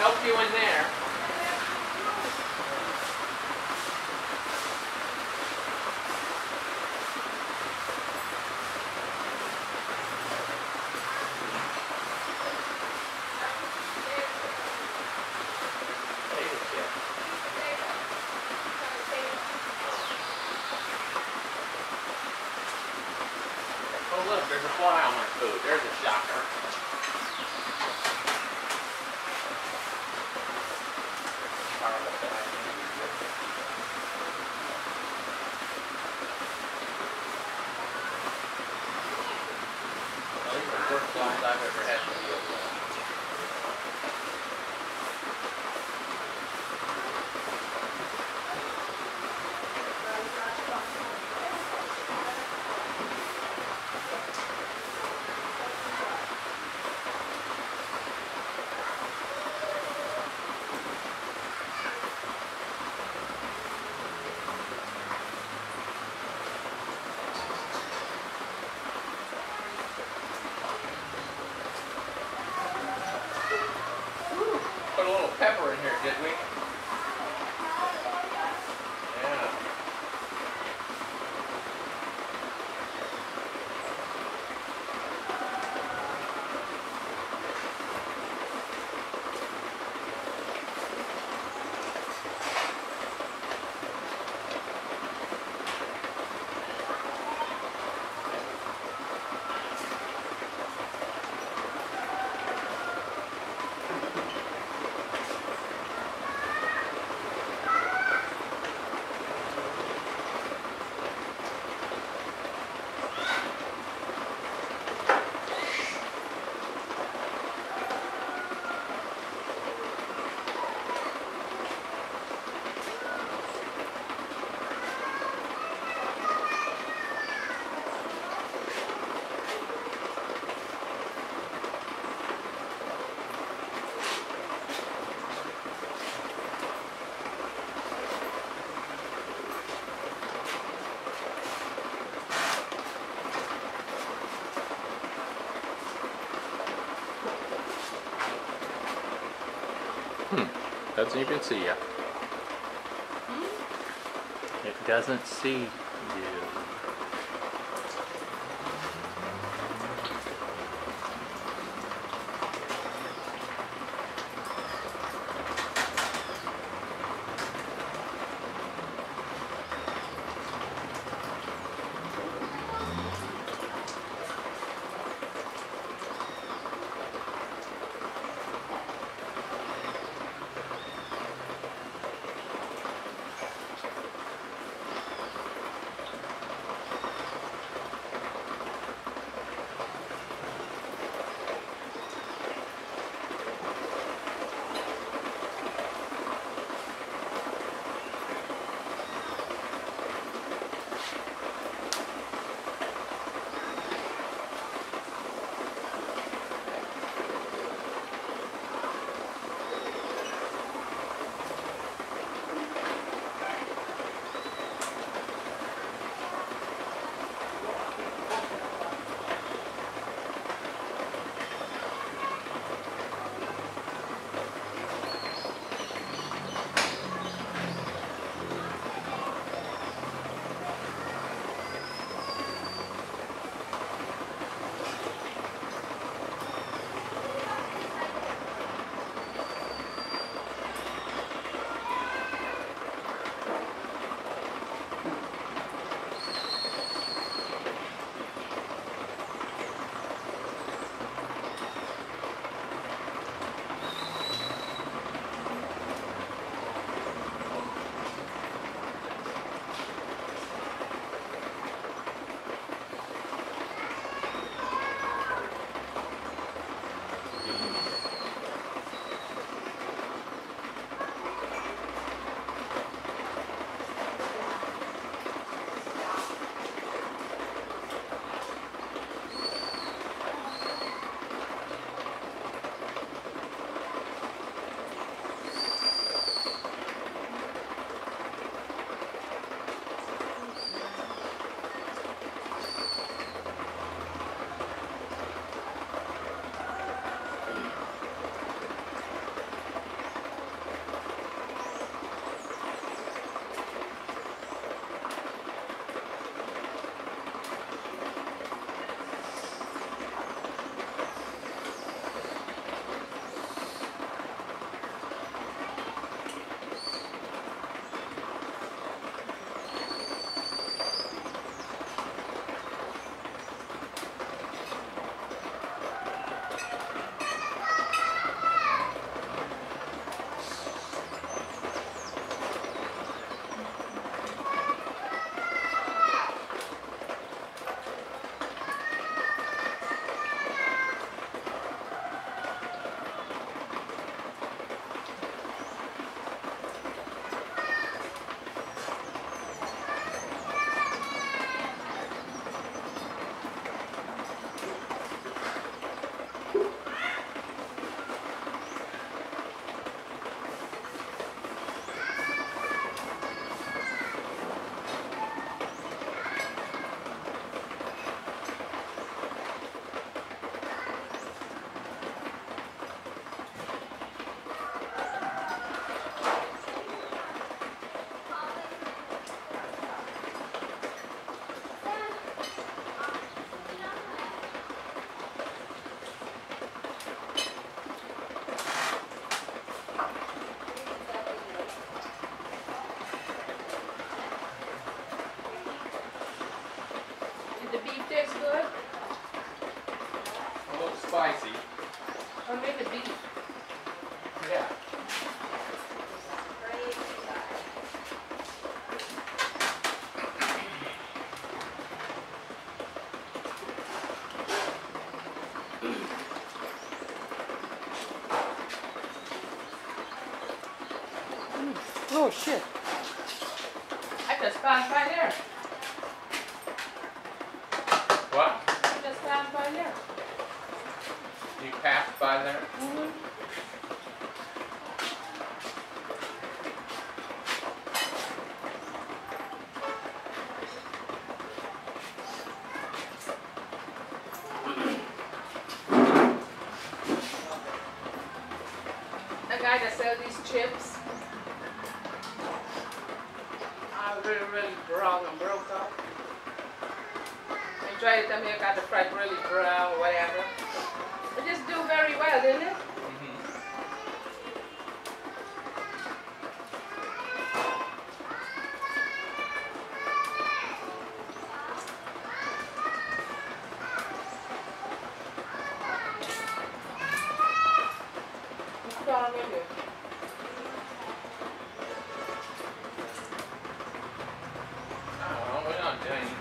help you in there. Oh look, there's a fly on my food. There's a shocker. Well, these are the worst flies I've ever had to deal with. Put a little pepper in here, did we? Yeah. Doesn't even see you. It doesn't see you. Oh shit. I just passed by there. What? I just passed by there. You passed by there? Mm-hmm. The guy that sells these chips. I'm really brown and broke up. And try to tell me I got the fried really brown or whatever. It just do very well, didn't it? What's going on with you? Oh, we're not doing anything.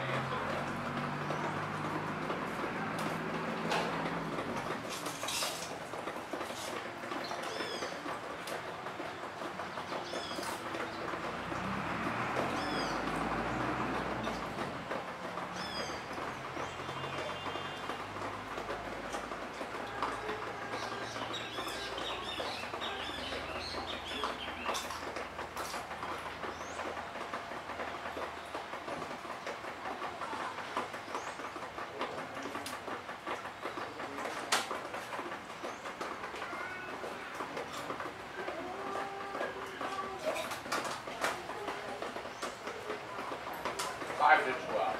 Five to 12.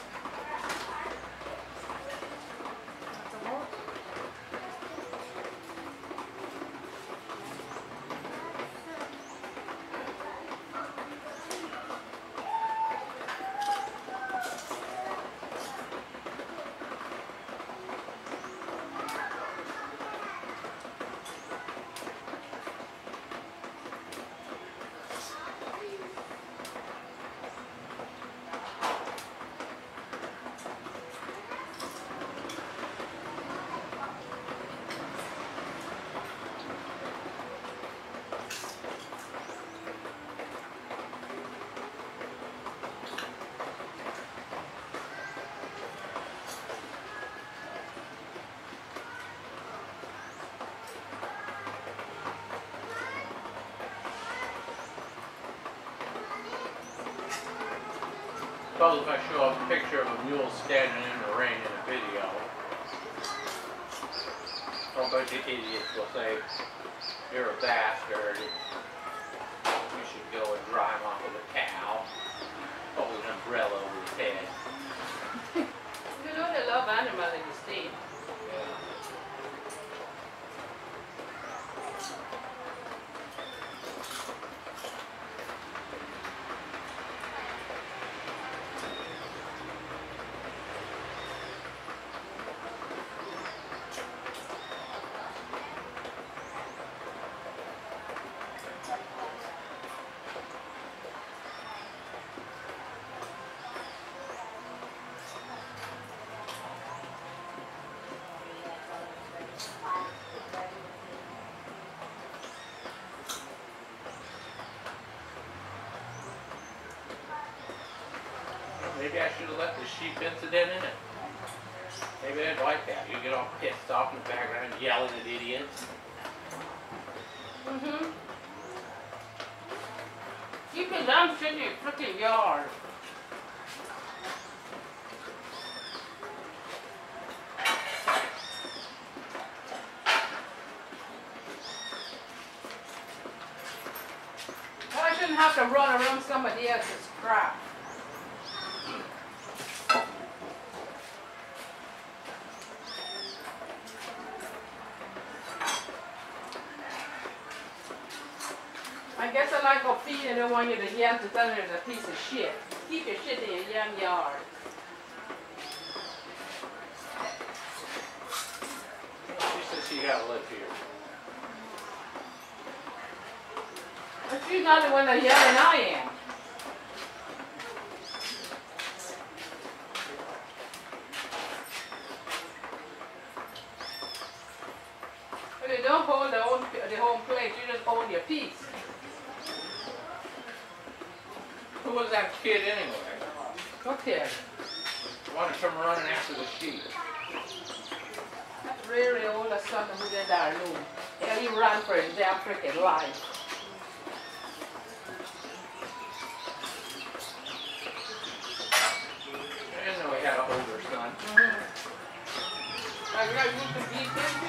Suppose if I show a picture of a mule standing in the rain in a video, a bunch of idiots will say, "You're a bastard. You should go and drive off with a cow. Hold an umbrella over his head." You know they love animals in the state. Maybe I should have left the sheep incident in it. Maybe they'd like that. You get all pissed off in the background yelling at idiots. Mm-hmm. You can dump shit in your freaking yard. I shouldn't have to run around somebody else's crap. I guess I like a feed and don't want you to yell to tell me there's a piece of shit. Keep your shit in your damn yard. She says she gotta live here. But she's not the one that's yelling, I am. But you don't hold the whole place, you just hold your piece. Who was that kid anyway? Okay. The one to come running after the sheep. That really old son who did that room. Yeah, he ran for his damn freaking life. I didn't know he had an older son. I used to beat him.